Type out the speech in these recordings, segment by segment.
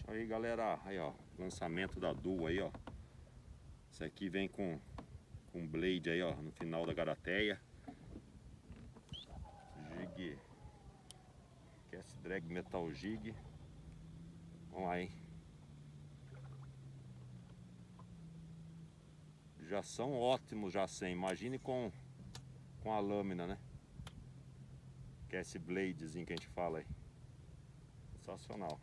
Aí galera, aí ó, lançamento da Duo aí ó. Esse aqui vem com blade aí ó, no final da garateia. Jig Cast Drag Metal Jig. Vamos lá, hein. Já são ótimos já sem, imagine com a lâmina, né? Cast Bladezinho que a gente fala aí. Sensacional.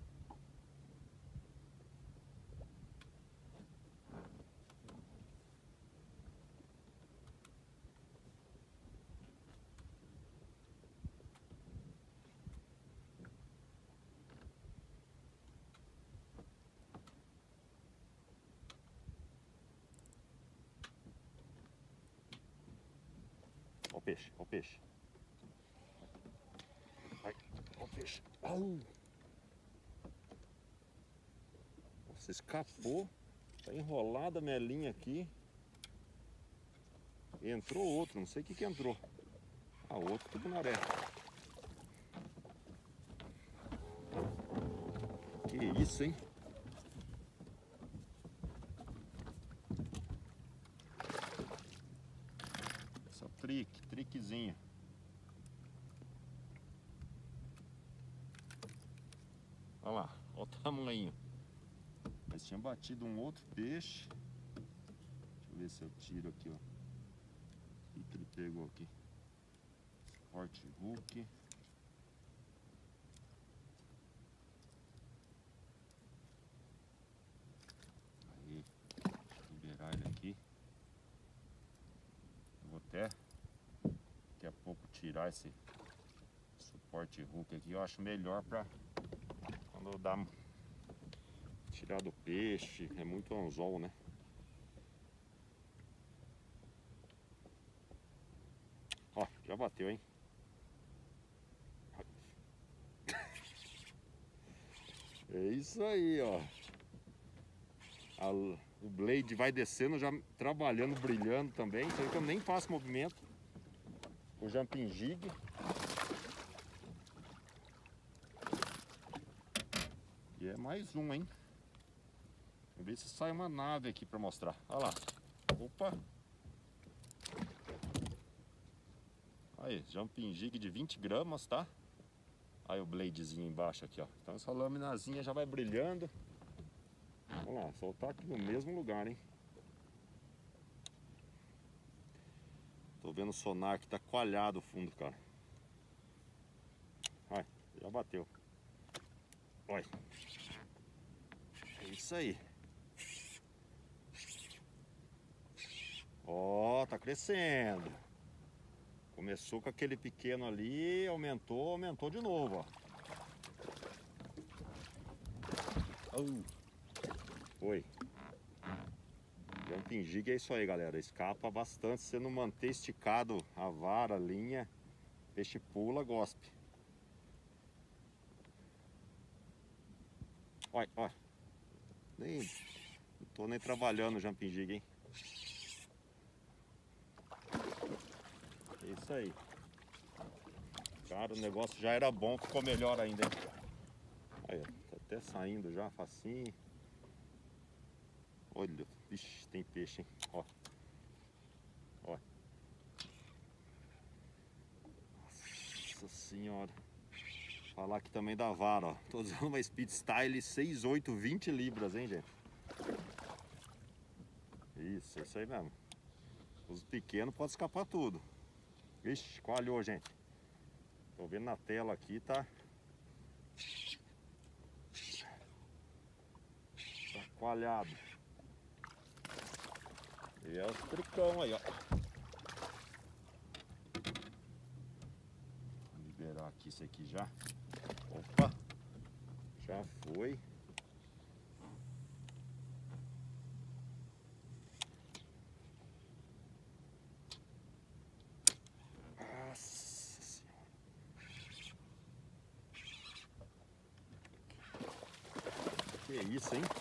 Ó o peixe, ó o peixe. Ai, ó o peixe. Nossa, escapou. Tá enrolada a melinha aqui. Entrou outro, não sei o que entrou. Ah, outro tucunaré. Que isso, hein? Essa triquezinha. Olha lá, olha o tamanho. Mas tinha batido um outro peixe. Deixa eu ver se eu tiro aqui, ó. O que ele pegou aqui? Sport Hook. Aí, liberar ele aqui. Eu vou até daqui a pouco tirar esse suporte hook aqui. Eu acho melhor pra quando dá tirar do peixe. É muito anzol, né? Ó, já bateu, hein? É isso aí, ó. O blade vai descendo, já trabalhando, brilhando também. Isso aí que eu nem faço movimento. O jumping jig. E é mais um, hein? Vamos ver se sai uma nave aqui pra mostrar. Olha lá. Opa! Aí, jumping jig de 20 gramas, tá? Aí o bladezinho embaixo aqui, ó. Então essa laminazinha já vai brilhando. Vamos lá, soltar aqui no mesmo lugar, hein? Tô vendo o sonar que tá coalhado o fundo, cara. Ai, já bateu. Olha. É isso aí. Ó, tá crescendo. Começou com aquele pequeno ali, aumentou de novo, ó. Foi. Jumping jig é isso aí, galera. Escapa bastante se você não manter esticado a vara, a linha. Peixe pula, gospe. Olha, olha. Não tô nem trabalhando o jumping jig, hein. É isso aí. Cara, o negócio já era bom, ficou melhor ainda, hein. Aí, tá até saindo já, facinho. Olha, vixe, tem peixe, hein. Ó. Ó. Nossa senhora. Falar aqui também da vara, ó. Tô usando uma Speed Style 6/8, 20 libras, hein, gente. Isso, é isso aí mesmo. Os pequenos pode escapar tudo. Vixe, coalhou, gente. Tô vendo na tela aqui, tá coalhado. E é os tricão aí, ó. Vou liberar aqui isso aqui já. Opa! Já foi. Nossa senhora. Que isso, hein?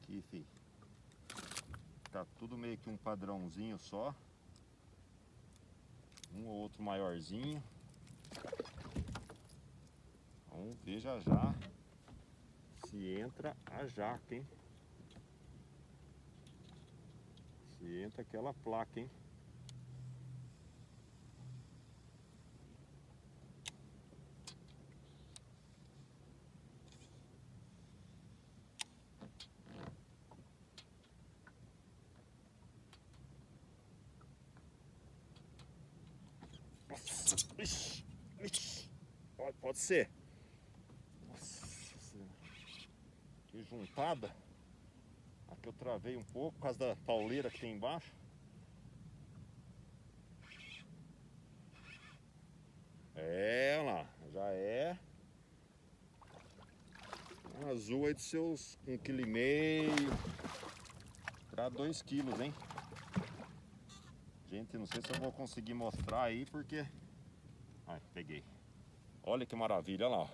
Aqui, filho. Tá tudo meio que um padrãozinho só. Um ou outro maiorzinho. Vamos ver já já se entra a jaca, hein? Se entra aquela placa, hein? Ixi, ixi. Pode ser. Nossa Senhora. Que juntada. Aqui eu travei um pouco por causa da pauleira que tem embaixo. É, olha lá, já é um azul aí de seus 1,5 kg para 2 kg, hein? Gente, não sei se eu vou conseguir mostrar aí porque... Ai, peguei. Olha que maravilha, olha lá.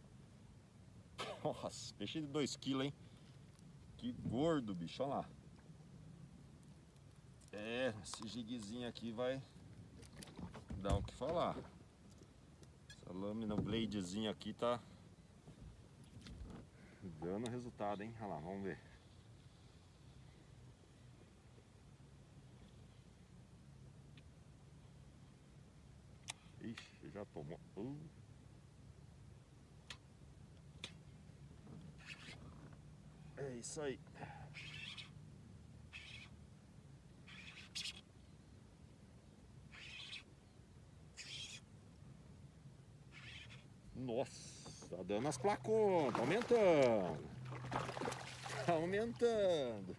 Nossa, peixe de 2 kg, hein? Que gordo, bicho, olha lá. É, esse jiguezinho aqui vai dar o que falar. Essa lâmina bladezinha aqui tá dando resultado, hein? Olha lá, vamos ver. Ixi, já tomou. É isso aí. Nossa, tá dando as placonas, tá aumentando. Tá aumentando.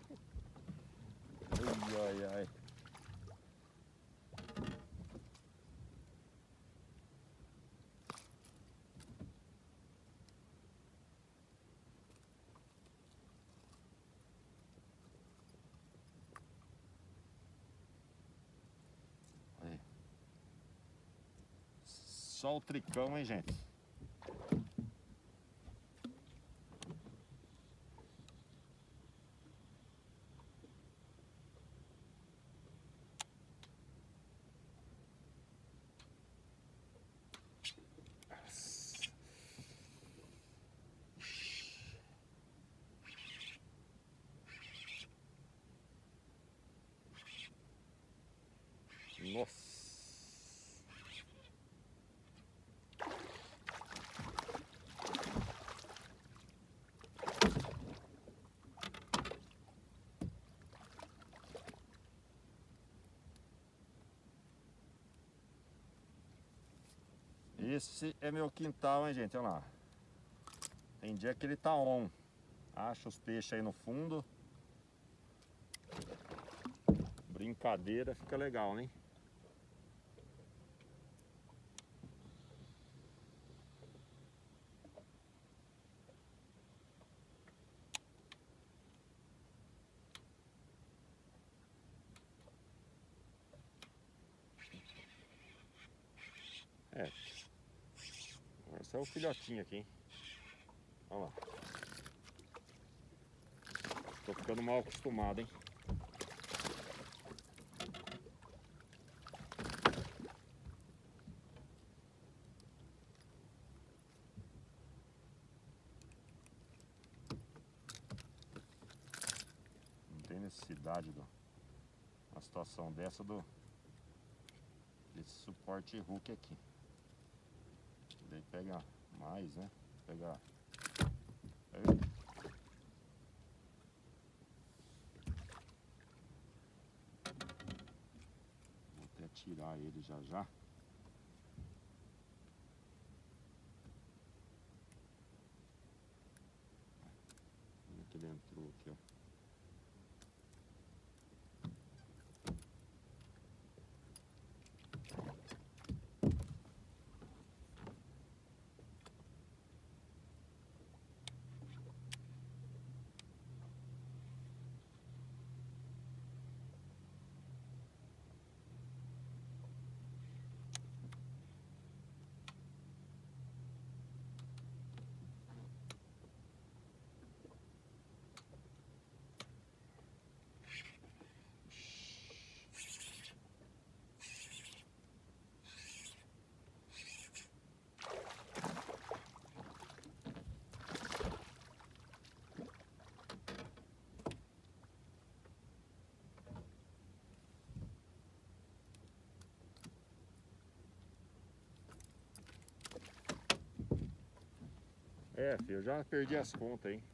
Ai, ai, ai. Aí. Só o tricão, hein, gente? Nossa. Esse é meu quintal, hein, gente? Olha lá. Tem dia que ele tá on. Acha os peixes aí no fundo. Brincadeira, fica legal, né? É. Esse é o filhotinho aqui, hein? Olha lá. Tô ficando mal acostumado, hein? Não tem necessidade de uma situação dessa desse suporte hook aqui. Daí pega mais, né? Pega... Vou até tirar ele já já. Olha que ele entrou aqui, ó. É, filho, eu já perdi as contas, hein?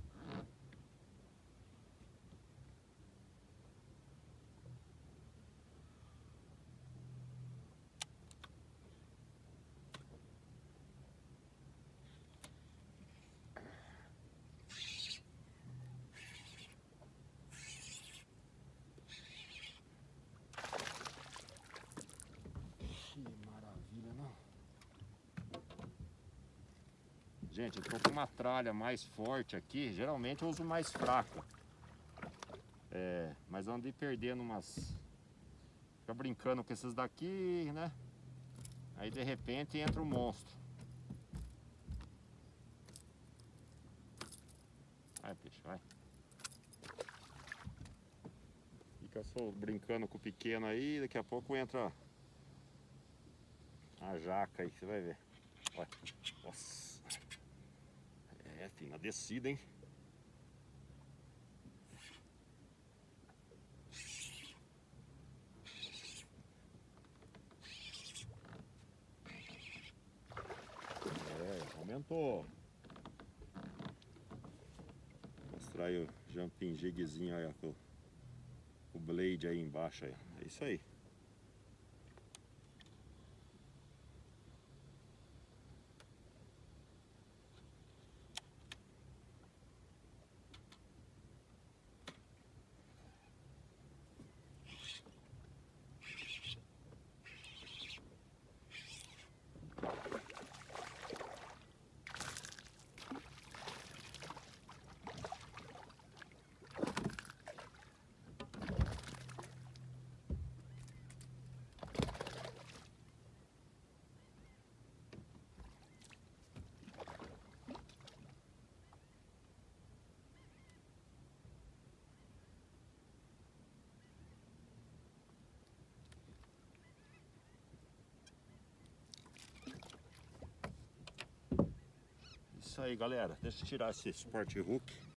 Que maravilha, não? Gente, eu tô com uma tralha mais forte aqui. Geralmente eu uso mais fraca. Mas eu andei perdendo umas... Fica brincando com esses daqui, né? Aí de repente entra o monstro. Vai, peixe, vai. Fica só brincando com o pequeno aí, daqui a pouco entra a jaca aí, você vai ver. Olha. Nossa. Filho, na descida, hein? Aumentou. Vou mostrar aí o jumping jigzinho aí, ó, com o blade aí embaixo aí. É isso aí. Isso aí, galera. Deixa eu tirar esse Sport Hook.